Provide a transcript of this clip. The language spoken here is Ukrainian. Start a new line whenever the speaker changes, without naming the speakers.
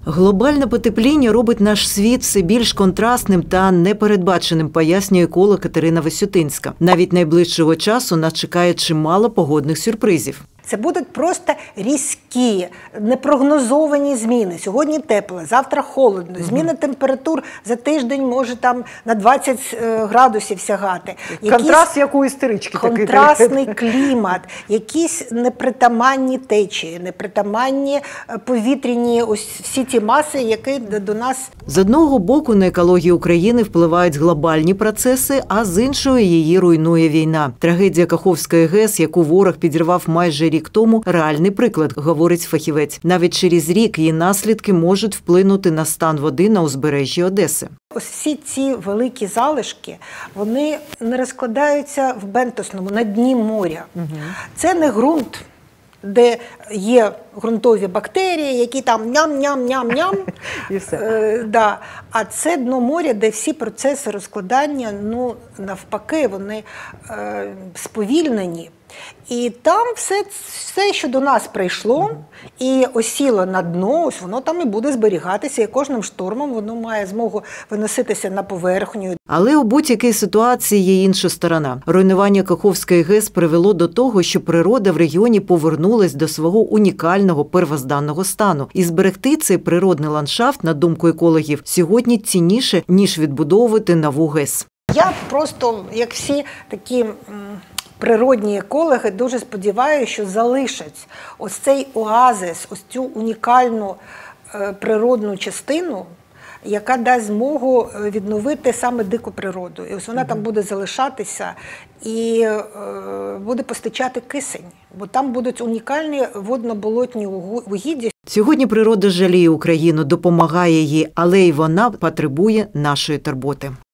Глобальне потепління робить наш світ все більш контрастним та непередбаченим, пояснює еколог Катерина Васютинська. Навіть найближчого часу нас чекає чимало погодних сюрпризів.
Це будуть просто різкі, непрогнозовані зміни. Сьогодні тепло, завтра холодно. Зміна температур за тиждень може там на 20 градусів сягати.
Контраст, як у істерички.
Контрастний клімат, якісь непритаманні течії, непритаманні повітряні ось всі ті маси, які до нас...
З одного боку на екологію України впливають глобальні процеси, а з іншого її руйнує війна. Трагедія Каховської ГЕС, яку ворог підірвав майже рік тому, реальний приклад, говорить фахівець. Навіть через рік її наслідки можуть вплинути на стан води на узбережжі Одеси.
Ось всі ці великі залишки, вони не розкладаються в бентосному, на дні моря. Це не ґрунт, де є ґрунтові бактерії, які там ням-ням-ням-ням.
І все.
А це дно моря, де всі процеси розкладання, навпаки, вони сповільнені. І там все, що до нас прийшло і осіло на дно, ось воно там і буде зберігатися, і кожним штормом воно має змогу виноситися на поверхню.
Але у будь-якій ситуації є інша сторона. Руйнування Каховської ГЕС привело до того, що природа в регіоні повернулась до свого унікального первозданного стану. І зберегти цей природний ландшафт, на думку екологів, сьогодні цінніше, ніж відбудовувати нову ГЕС.
Я просто, як всі такі... природні екологи, дуже сподіваюся, що залишать ось цей оазис, ось цю унікальну природну частину, яка дасть змогу відновити саме дику природу. І ось вона там буде залишатися і буде постачати кисень, бо там будуть унікальні водно-болотні угіддя.
Сьогодні природа жаліє Україну, допомагає їй, але й вона потребує нашої турботи.